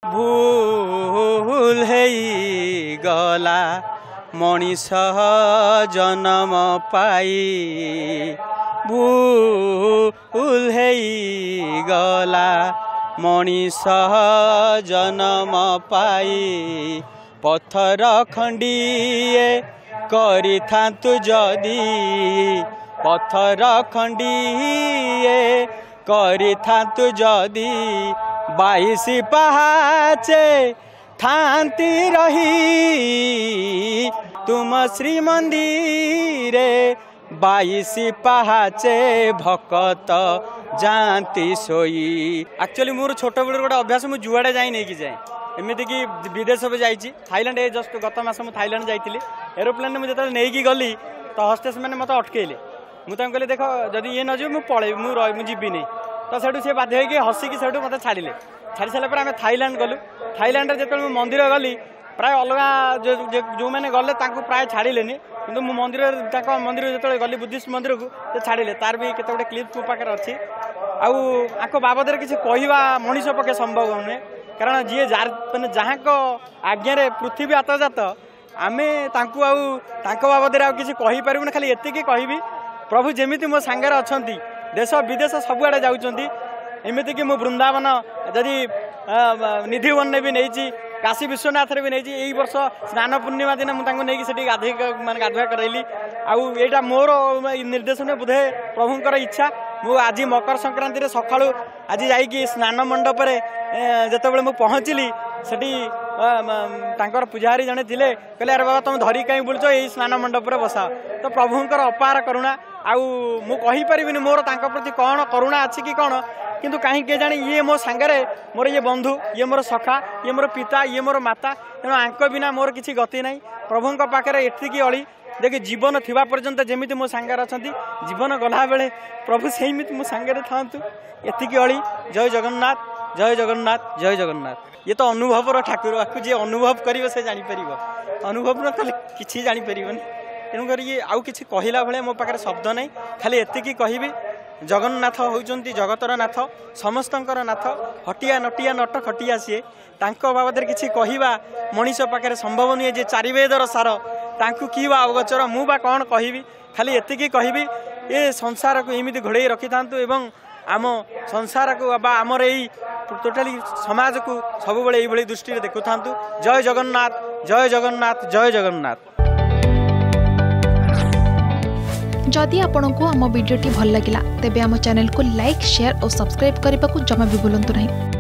भूल गला मनीष जन्म पाई भूल गला मनीष जन्म पाई पत्थर खंडीए करि थांतु जदी पत्थर खंडीए करि थांतु जदी 22 पहाचे थांती रही तुम श्री मंदिरे 22 पहाचे भक्त जानती सोई। एक्चुअली मोर छोट बेलू गोटे अभ्यास मुझे जुआड़े जाए नहीं कि जाए एमती कि विदेश भी जाइए थाईलैंड जस्ट गत मास मुझे थाईलैंड जाइली एरोप्लेन में जो नहीं गली तो हस्टेस मैंने मत अटकैले मुझे कहली देख जदि ये नजर मुझे पड़े मुझे जीवी नहीं तो सेठू सी बाध्य होगी हसिकी से मत छाड़े छाड़ी सारापर आम थाईलैंड गलु थाईलैंड जो मंदिर गली प्राय अलग जो मैंने गले प्राय छाड़े कि मंदिर जो गली बुद्धिस्ट मंदिर को छाड़े तार भी केते गोटे क्लिप मो पाखे अच्छी आको बाबद किसी कहवा मनीष पक्षे संभव नुहे कारण जी मैंने जहाँ आज्ञा पृथ्वी आतजात आम बाबद किसी कहीपर खाली एति कहबी प्रभु जमीती मो सांगे अच्छा देश विदेश सबुआड़े जाऊँगी एमती कि मु वृंदावन जदि निधिवन ने भी नहीं काशी विश्वनाथ भी नहीं यही वर्ष स्नान पूर्णिमा दिन मुझे गाधे माने गाधुआ करैली आईटा मोर निर्देशन में बोधे प्रभुंर इच्छा मु आज मकर संक्रांति सका आज जा स्नान मंडप जिते मुझे पहुँचली सेठी पुजारी जड़े थे कहले अरे बाबा तुम धरी कहीं बुलच यही स्नान मंडप बसा तो प्रभुंर अपार करुणा आईपारि मोर प्रति कौन करुणा अच्छी कि कौन किंतु कहीं के जानी ये मो सांगरे मोर ये बंधु ये मोर सखा ये मोर पिता ये मोर माता तेणु आंक बिना मोर किसी गति नहीं प्रभुंक पाखे एतिकी अली देखिए जीवन थिबा पर्यंत जमीती मो सांगे अच्छा जीवन गला बेले प्रभु सेमिति मो सांगे था एतिकी अली। जय जगन्नाथ जय जगन्नाथ जय जगन्नाथ। ये तो अनुभवर ठाकुर आपको जी अनुभव कर से जापर अनुभव न कले कि जापर तेणुक ये आउ कि कहला भाई मो पाखे शब्द नहीं खाली एतिकी कहबी जगन्नाथ होउचंती जगतर नाथ समस्तंकर नाथ हटिया नटिया नट खटिया सी बाबद किसी कहवा मनीष पाखे संभव नुहे जे चारि वेदर सार तांकु की अवगोचर मु बा कौन कहबी खाली एतिकी कहबी ए संसार को एमती घोड़े रखि थांतु एवं आम संसार को बा आमर यही टोटाली समाज को सब बड़े यही दृष्टि देखु थांतु। जय जगन्नाथ जय जगन्नाथ जय जगन्नाथ। जदि आपंक आम भिडी भल लगा तेब आम चैनल को लाइक शेयर और सब्सक्राइब करने को जमा भी भूलु नहीं।